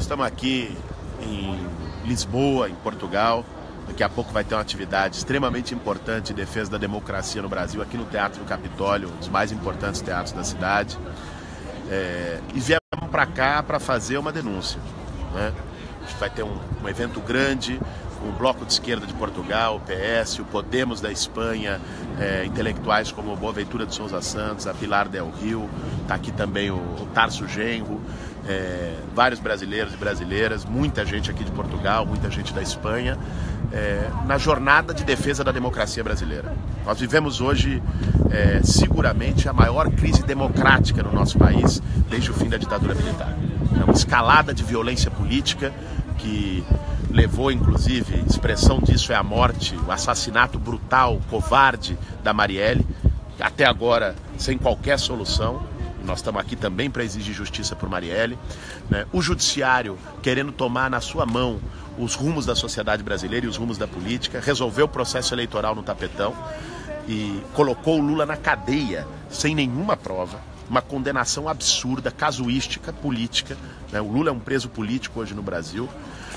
estamos aqui em Lisboa, em Portugal. Daqui a pouco vai ter uma atividade extremamente importante de defesa da democracia no Brasil, aqui no Teatro do Capitólio, um dos mais importantes teatros da cidade. E viemos para cá para fazer uma denúncia, né? A gente vai ter um evento grande com o Bloco de Esquerda de Portugal, o PS, o Podemos da Espanha, intelectuais como o Boaventura de Sousa Santos, a Pilar Del Rio, está aqui também o Tarso Genro, vários brasileiros e brasileiras, muita gente aqui de Portugal, muita gente da Espanha, na jornada de defesa da democracia brasileira. Nós vivemos hoje, seguramente, a maior crise democrática no nosso país desde o fim da ditadura militar. É uma escalada de violência política que levou, inclusive, expressão disso é a morte, o assassinato brutal, covarde da Marielle, até agora sem qualquer solução. Nós estamos aqui também para exigir justiça por Marielle, né? O judiciário querendo tomar na sua mão os rumos da sociedade brasileira e os rumos da política, resolveu o processo eleitoral no tapetão e colocou o Lula na cadeia sem nenhuma prova, uma condenação absurda, casuística, política, né? O Lula é um preso político hoje no Brasil,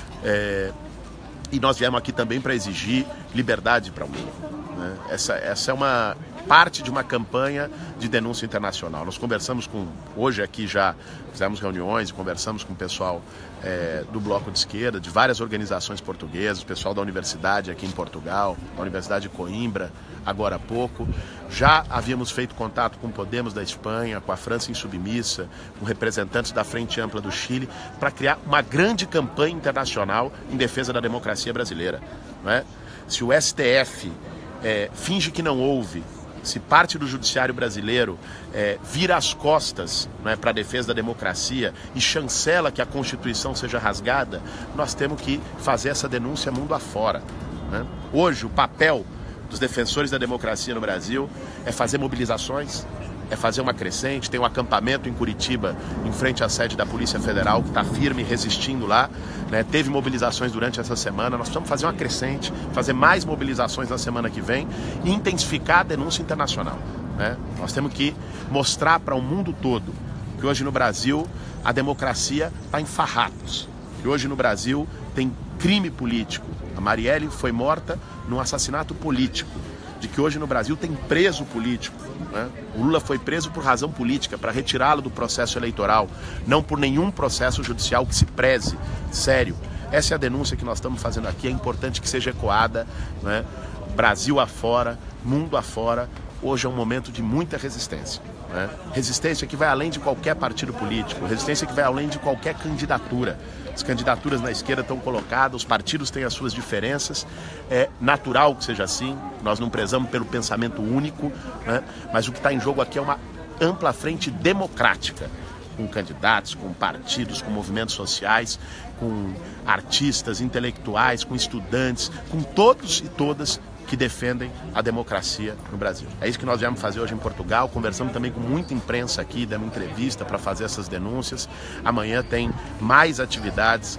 e nós viemos aqui também para exigir liberdade para o Lula, né? Essa é uma parte de uma campanha de denúncia internacional. Nós conversamos hoje aqui já fizemos reuniões e conversamos com o pessoal do Bloco de Esquerda, de várias organizações portuguesas, o pessoal da universidade aqui em Portugal, da Universidade de Coimbra, agora há pouco. Já havíamos feito contato com o Podemos da Espanha, com a França Insubmissa, com representantes da Frente Ampla do Chile, para criar uma grande campanha internacional em defesa da democracia brasileira, né? Se o STF finge que não houve, se parte do judiciário brasileiro vira as costas, né, para a defesa da democracia e chancela que a Constituição seja rasgada, nós temos que fazer essa denúncia mundo afora, né? Hoje, o papel dos defensores da democracia no Brasil é fazer mobilizações, é fazer uma crescente. Tem um acampamento em Curitiba, em frente à sede da Polícia Federal, que está firme, resistindo lá, né? Teve mobilizações durante essa semana. Nós precisamos fazer uma crescente, fazer mais mobilizações na semana que vem e intensificar a denúncia internacional, né? Nós temos que mostrar para o mundo todo que hoje no Brasil a democracia está em farrapos, que hoje no Brasil tem crime político. A Marielle foi morta num assassinato político, de que hoje no Brasil tem preso político, né? O Lula foi preso por razão política, para retirá-lo do processo eleitoral, não por nenhum processo judicial que se preze, sério. Essa é a denúncia que nós estamos fazendo aqui, é importante que seja ecoada, né? Brasil afora, mundo afora, hoje é um momento de muita resistência, né? Resistência que vai além de qualquer partido político, resistência que vai além de qualquer candidatura. As candidaturas na esquerda estão colocadas, os partidos têm as suas diferenças, é natural que seja assim, nós não prezamos pelo pensamento único, né? Mas o que está em jogo aqui é uma ampla frente democrática, com candidatos, com partidos, com movimentos sociais, com artistas, intelectuais, com estudantes, com todos e todas que defendem a democracia no Brasil. É isso que nós viemos fazer hoje em Portugal. Conversamos também com muita imprensa aqui, dando entrevista para fazer essas denúncias. Amanhã tem mais atividades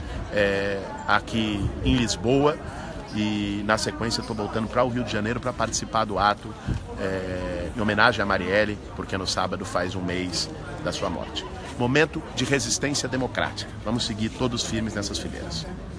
aqui em Lisboa e na sequência estou voltando para o Rio de Janeiro para participar do ato em homenagem a Marielle, porque no sábado faz um mês da sua morte. Momento de resistência democrática. Vamos seguir todos firmes nessas fileiras.